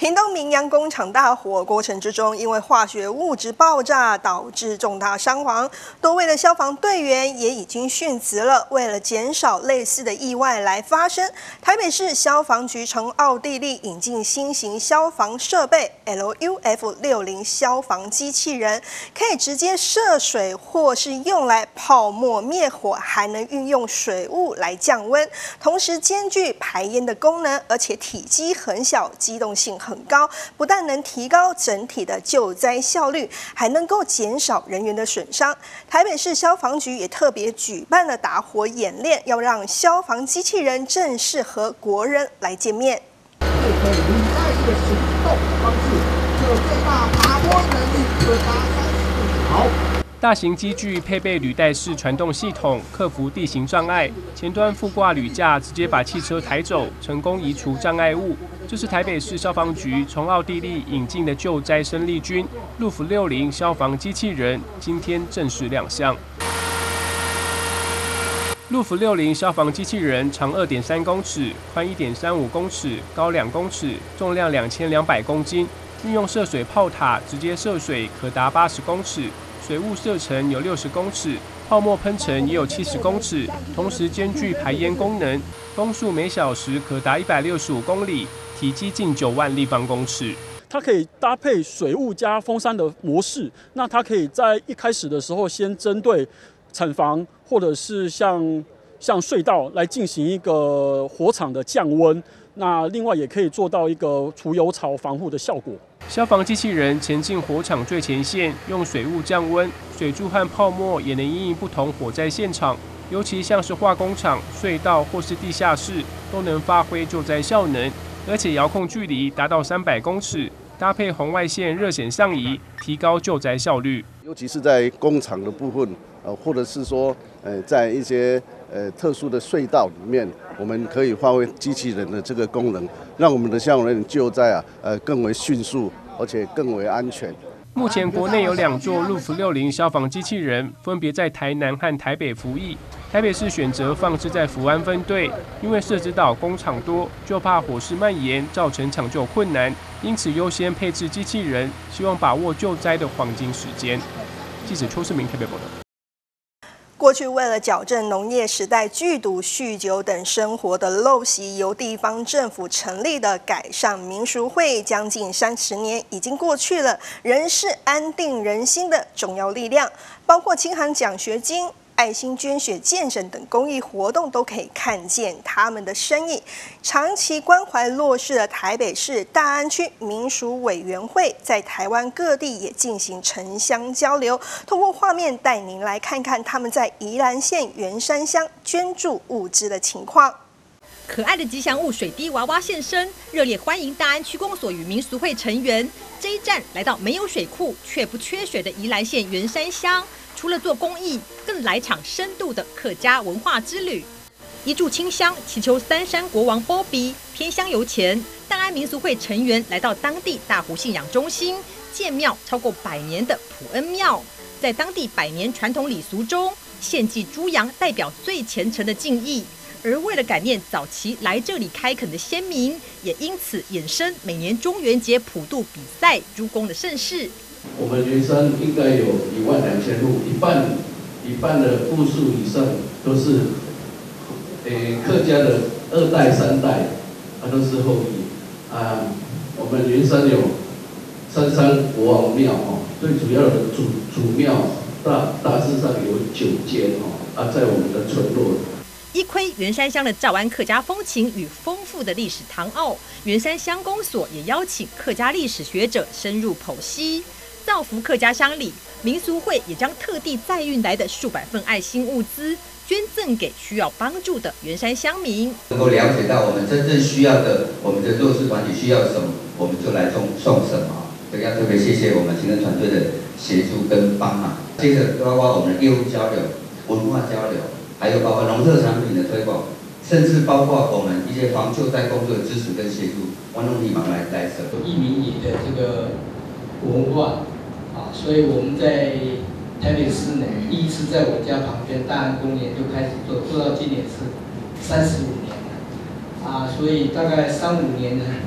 屏东明阳工厂大火过程之中，因为化学物质爆炸导致重大伤亡，多位的消防队员也已经殉职了。为了减少类似的意外来发生，台北市消防局从奥地利引进新型消防设备 LUF-60消防机器人，可以直接涉水或是用来泡沫灭火，还能运用水雾来降温，同时兼具排烟的功能，而且体积很小，机动性很高，不但能提高整体的救灾效率，还能够减少人员的损伤。台北市消防局也特别举办了打火演练，要让消防机器人正式和国人来见面。 可以履带一个行动方式，有最大爬坡能力可达30毫。 大型机具配备履带式传动系统，克服地形障碍。前端附挂履架，直接把汽车抬走，成功移除障碍物。这是台北市消防局从奥地利引进的救灾生力军LUF-60消防机器人，今天正式亮相。LUF-60消防机器人长2.3公尺，宽1.35公尺，高2公尺，重量2200公斤。运用涉水炮塔，直接涉水可达80公尺。水雾射程有60公尺，泡沫喷程也有70公尺，同时兼具排烟功能，风速每小时可达165公里，体积近9万立方公尺。 它可以搭配水雾加风扇的模式，那它可以在一开始的时候先针对产房或者是像隧道来进行一个火场的降温。那另外也可以做到一个除油槽防护的效果。 消防机器人前进火场最前线，用水雾降温，水柱和泡沫也能因应不同火灾现场，尤其像是化工厂、隧道或是地下室，都能发挥救灾效能，而且遥控距离达到300公尺，搭配红外线热显像仪，提高救灾效率。 尤其是在工厂的部分，或者是说，在一些特殊的隧道里面，我们可以发挥机器人的这个功能，让我们的消防人员救灾更为迅速，而且更为安全。 目前国内有2座LUF-60消防机器人，分别在台南和台北服役。台北市选择放置在福安分队，因为社子岛工厂多，就怕火势蔓延造成抢救困难，因此优先配置机器人，希望把握救灾的黄金时间。记者邱世明台北报道。 过去为了矫正农业时代剧毒、酗酒等生活的陋习，由地方政府成立的改善民俗会，将近30年已经过去了，仍是安定人心的重要力量。包括清寒奖学金、爱心捐血健诊等公益活动，都可以看见他们的身影。长期关怀弱势的台北市大安区民俗委员会，在台湾各地也进行城乡交流。通过画面带您来看看他们在宜兰县员山乡捐助物资的情况。 可爱的吉祥物水滴娃娃现身，热烈欢迎大安区公所与民俗会成员。这一站来到没有水库却不缺水的宜兰县员山乡。除了做公益，更来场深度的客家文化之旅。一炷清香，祈求三山国王波比偏乡游前，大安民俗会成员来到当地大湖信仰中心，建庙超过100年的普恩庙，在当地100年传统礼俗中，献祭猪羊代表最虔诚的敬意。而为了感念早期来这里开垦的先民，也因此衍生每年中元节普渡比赛猪公的盛事。 我们员山应该有12000户，一半的户数以上都是，客家的2代3代，都是后裔。我们员山有三山国王庙最主要的主庙大致上有9间在我们的村落。 一窥员山乡的诏安客家风情与丰富的历史唐奥，员山乡公所也邀请客家历史学者深入剖析。造福客家乡里，民俗会也将特地载运来的数百份爱心物资捐赠给需要帮助的员山乡民， 能够了解到我们真正需要的，我们的弱势团体需要什么，我们就来送什么。这个要特别谢谢我们行政团队的协助跟帮忙。接着包括我们的业务交流、文化交流，还有包括农特产品的推广，甚至包括我们一些防救灾工作的支持跟协助，我弄力忙来者。 义民野的这个文化。所以我们在台北市呢，第一次在我家旁边大安公园就开始做到今年是35年了，所以大概3、5年呢，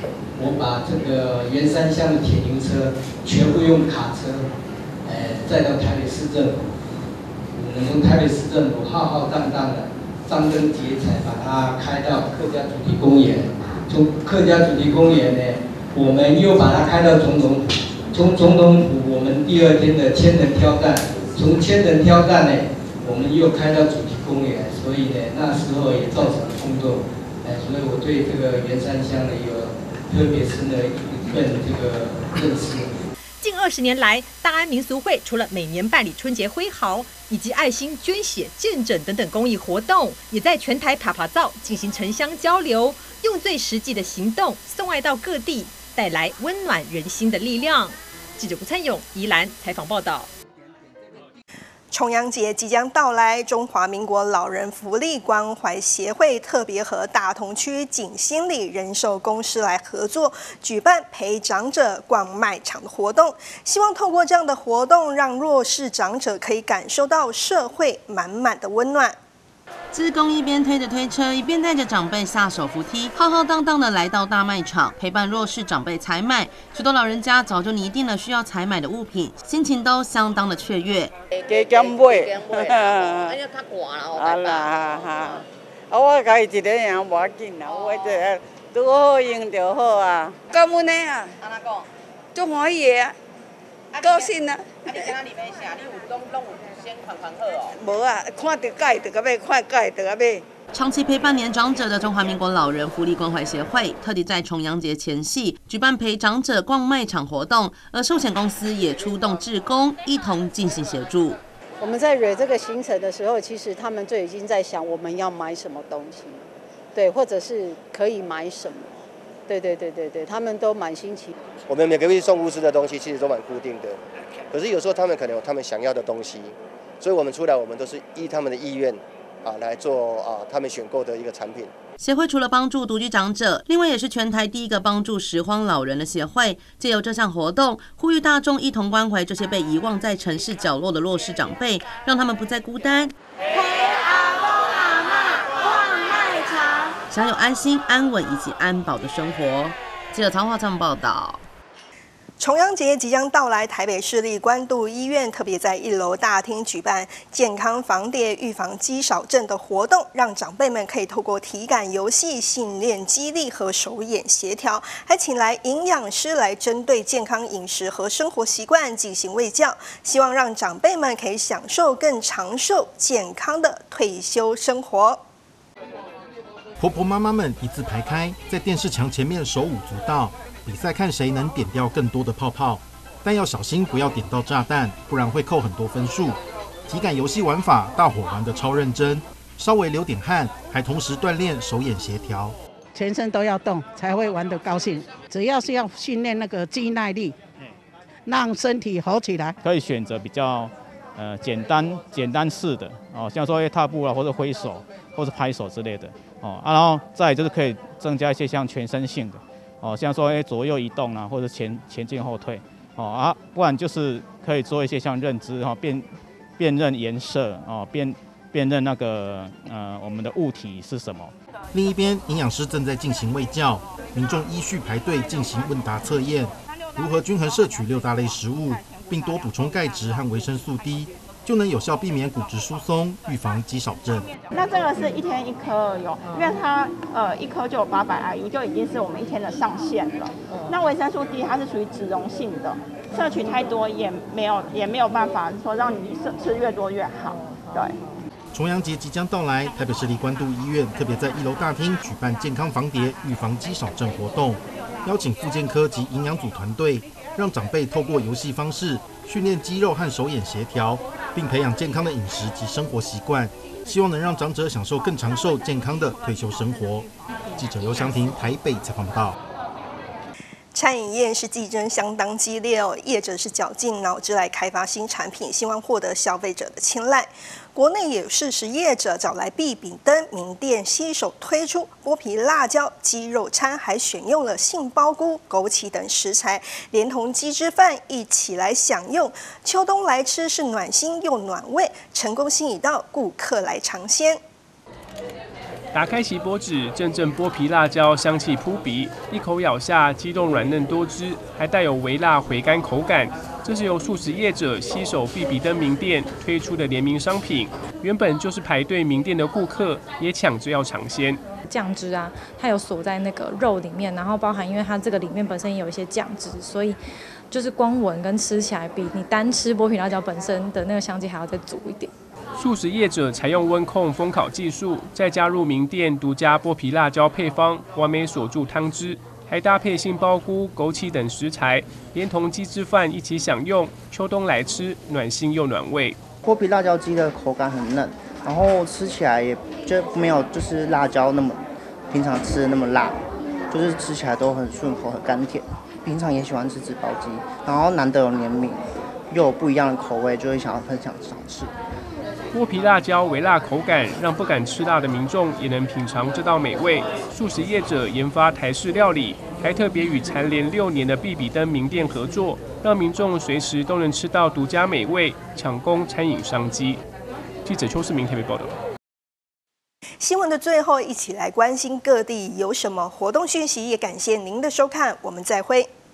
我把这个员山乡的铁牛车全部用卡车，载到台北市政府。我们从台北市政府浩浩荡荡的张灯结彩，把它开到客家主题公园。从客家主题公园呢，我们又把它开到总统府。从总统府，我们第二天的千人挑担，从千人挑担呢，我们又开到主题公园。所以呢，那时候也造成了轰动。所以我对这个员山乡呢有特别深的一份这个认识。 近20年来，大安民俗会除了每年办理春节挥毫以及爱心捐血、健诊等等公益活动，也在全台趴趴造进行城乡交流，用最实际的行动送爱到各地，带来温暖人心的力量。记者吴灿勇宜兰采访报道。 重阳节即将到来，中华民国老人福利关怀协会特别和大同区景兴里人寿公司来合作，举办陪长者逛卖场的活动，希望透过这样的活动，让弱势长者可以感受到社会满满的温暖。 志工一边推着推车，一边带着长辈下手扶梯，浩浩荡荡的来到大卖场，陪伴弱势长辈采买。许多老人家早就拟定了需要采买的物品，心情都相当的雀跃。 加减买，安尼较寒啦，好啦哈。我家己一个人无要紧啦，我这拄好用就好啊。感恩的啊，安怎讲？足欢喜的啊，高兴啊。啊，你今仔日买啥？你有拢有先看好哦？无啊，看到介就到买，看介就到买。 长期陪伴年长者的中华民国老人福利关怀协会，特地在重阳节前夕举办陪长者逛卖场活动，而寿险公司也出动志工一同进行协助。 我们在蕊这个行程的时候，其实他们就已经在想我们要买什么东西，对，或者是可以买什么，对，他们都满心期。 我们每个月送物资的东西其实都蛮固定的，可是有时候他们可能有他们想要的东西，所以我们出来我们都是依他们的意愿。来做他们选购的一个产品。 协会除了帮助独居长者，另外也是全台第一个帮助拾荒老人的协会。借由这项活动，呼吁大众一同关怀这些被遗忘在城市角落的弱势长辈，让他们不再孤单，陪阿公阿嬷逛卖场，享有安心、安稳以及安保的生活。记者曹华畅报道。 重阳节即将到来，台北市立关渡医院特别在1楼大厅举办健康防跌、预防肌少症的活动，让长辈们可以透过体感游戏训练肌力和手眼协调，还请来营养师来针对健康饮食和生活习惯进行卫教，希望让长辈们可以享受更长寿、健康的退休生活。 婆婆妈妈们一字排开，在电视墙前面手舞足蹈。比赛看谁能点掉更多的泡泡，但要小心不要点到炸弹，不然会扣很多分数。体感游戏玩法，大伙玩得超认真，稍微流点汗，还同时锻炼手眼协调。 全身都要动，才会玩得高兴。主要是要训练那个肌耐力，让身体活起来。 可以选择比较简单式的哦，像说踏步啊，或者挥手，或者拍手之类的哦然后再来就是可以增加一些像全身性的。像说左右移动啊，或者前进后退，不然就是可以做一些像认知辨认颜色辨认那个我们的物体是什么。 另一边，营养师正在进行卫教，民众依序排队进行问答测验，如何均衡摄取6大类食物，并多补充钙质和维生素 D。就能有效避免骨质疏松，预防肌少症。 那这个是1天1颗有，因为它1颗就有800 IU， 就已经是我们1天的上限了。那维生素 D 它是属于脂溶性的，摄取太多也没有办法说让你吃越多越好。对。 重阳节即将到来，台北市立关渡医院特别在1楼大厅举办健康防跌、预防肌少症活动，邀请复健科及营养组团队，让长辈透过游戏方式训练肌肉和手眼协调，并培养健康的饮食及生活习惯，希望能让长者享受更长寿、健康的退休生活。记者刘祥廷台北采访报道。 餐饮业是竞争相当激烈哦，业者是绞尽脑汁来开发新产品，希望获得消费者的青睐。国内也有40时业者找来必比登名店携手推出剥皮辣椒鸡肉餐，还选用了杏鲍菇、枸杞等食材，连同鸡汁饭一起来享用。秋冬来吃是暖心又暖胃，成功吸引到顾客来尝鲜。 打开锡箔纸，阵阵剥皮辣椒香气扑鼻，一口咬下，鸡冻软嫩多汁，还带有微辣回甘口感。这是由素食业者携手必比登名店推出的联名商品，原本就是排队名店的顾客也抢着要尝鲜。 酱汁啊，它有锁在那个肉里面，然后包含因为它这个里面本身也有一些酱汁，所以就是光闻跟吃起来比你单吃剥皮辣椒本身的那个香气还要再足一点。 素食业者采用温控风烤技术，再加入名店独家剥皮辣椒配方，完美锁住汤汁，还搭配杏鲍菇、枸杞等食材，连同鸡汁饭一起享用。秋冬来吃，暖心又暖胃。 剥皮辣椒鸡的口感很嫩，然后吃起来也就没有就是辣椒那么平常吃的那么辣，就是吃起来都很顺口、很甘甜。平常也喜欢吃纸包鸡，然后难得有联名，又有不一样的口味，就会想要分享尝试。 剥皮辣椒微辣口感，让不敢吃辣的民众也能品尝这道美味。素食业者研发台式料理，还特别与蝉联6年的必比登名店合作，让民众随时都能吃到独家美味，抢攻餐饮商机。记者邱世明台北报道。 新闻的最后，一起来关心各地有什么活动讯息，也感谢您的收看，我们再会。